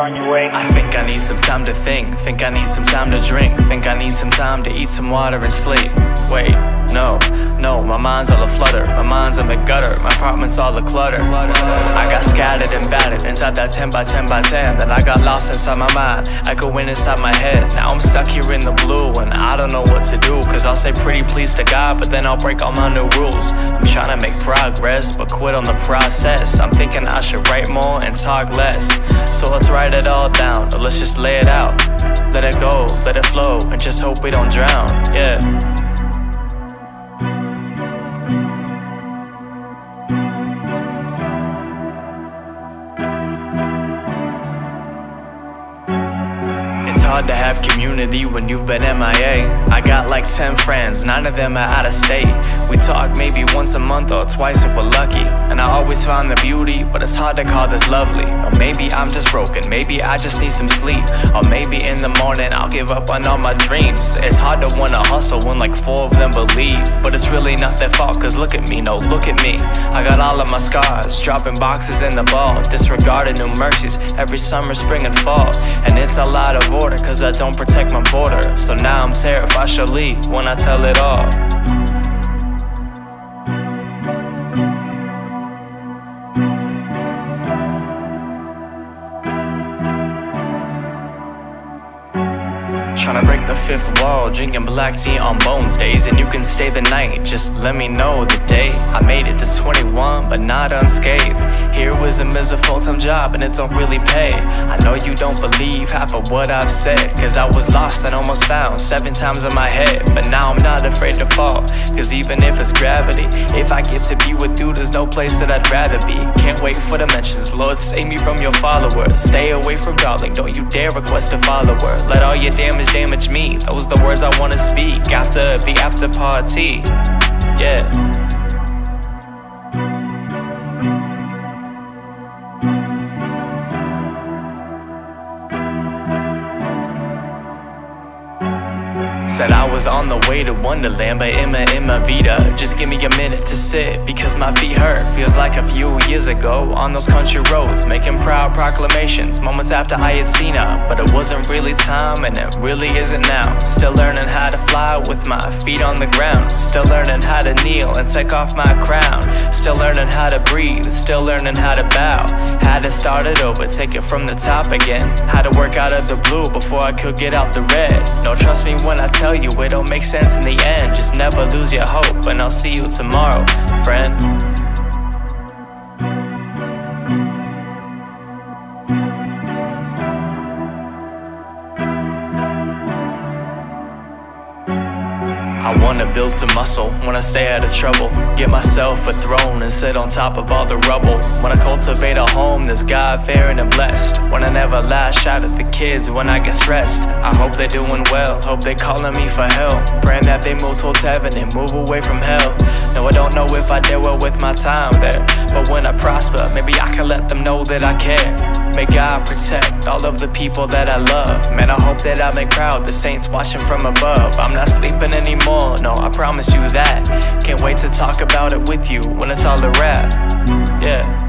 on your way. I think I need some time to think I need some time to drink, think I need some time to eat some water and sleep. Wait, no, my mind's all aflutter, my mind's in the gutter, my apartment's all a clutter. I got scattered and battered inside that 10 by 10 by 10. Then I got lost inside my mind, echoing inside my head. Now I'm stuck here in the blue and I don't know what to do, cause I'll say pretty please to God, but then I'll break all my new rules. I'm trying to make progress, but quit on the process. I'm thinking I should write more and talk less. So let's write it all down, or let's just lay it out. Let it go, let it flow, and just hope we don't drown, yeah. It's hard to have community when you've been MIA. I got like 10 friends, 9 of them are out of state. We talk maybe once a month or twice if we're lucky, and I always find the beauty, but it's hard to call this lovely. Or maybe I'm just broken, maybe I just need some sleep. Or maybe in the morning I'll give up on all my dreams. It's hard to wanna hustle when like 4 of them believe, but it's really not their fault, cause look at me, no, look at me. I got all of my scars, dropping boxes in the ball, disregarding new mercies every summer, spring and fall. And it's a lot of order, cause I don't protect my border. So now I'm terrified she'll leave when I tell it all. Tryna break the 5th wall, drinking black tea on Bones days. And you can stay the night, just let me know the day. I made it to 21, but not unscathed. Here was a full-time job and it don't really pay. I know you don't believe half of what I've said, cause I was lost and almost found 7 times in my head. But now I'm not afraid to fall, cause even if it's gravity, if I get to be with you, there's no place that I'd rather be. Can't wait for the mentions, Lord save me from your followers. Stay away from darling, don't you dare request a follower. Let all your damage me, those the words I wanna speak after the after party, yeah. Said I was on the way to Wonderland, but in my Vita. Just give me a minute to sit, because my feet hurt. Feels like a few years ago, on those country roads, making proud proclamations, moments after I had seen her. But it wasn't really time, and it really isn't now. Still learning how to fly with my feet on the ground. Still learning how to kneel and take off my crown. Still learning how to breathe, still learning how to bow. Had to start it over, take it from the top again. Had to work out of the blue before I could get out the red. No, trust me when I tell you it don't make sense in the end. Just never lose your hope, and I'll see you tomorrow, friend. I wanna build some muscle, wanna stay out of trouble. Get myself a throne and sit on top of all the rubble. Wanna cultivate a home that's God-fearing and blessed. Wanna never lash out at the kids when I get stressed. I hope they're doing well, hope they're calling me for help. Praying that they move towards heaven and move away from hell. No, I don't know if I did well with my time there, but when I prosper, maybe I can let them know that I care. May God protect all of the people that I love. Man, I hope that I make proud the saints watching from above. I'm not sleeping anymore, no, I promise you that. Can't wait to talk about it with you when it's all a wrap, yeah.